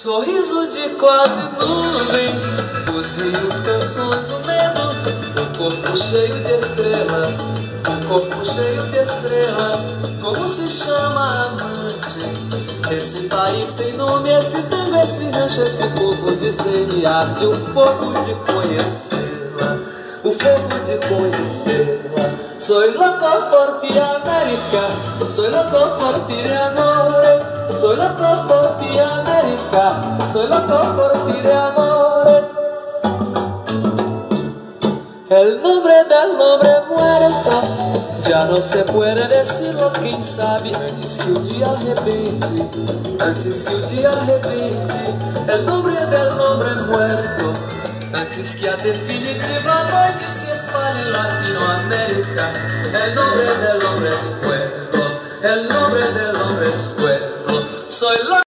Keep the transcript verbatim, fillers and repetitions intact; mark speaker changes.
Speaker 1: Sorriso de quase nuvem, os rios, canções, o medo, o corpo cheio de estrelas, o corpo cheio de estrelas. Como se chama amante? Esse país tem nome, esse tango, esse rancho, esse povo de semear, de o fogo de conhecê-la, o fogo de conhecê-la. Soy loco por ti, América, soy loco por ti de amores, soy loco por ti, América, soy loco por ti de amores. El nombre del hombre muerto ya no se puede decirlo, quién sabe, antes que o dia arrebente, antes que o dia arrebente. El nombre del hombre muerto, antes que a definitiva noite se espalhe em Latinoamérica. El nombre del hombre es fuego, el nombre del hombre es fuego. Soy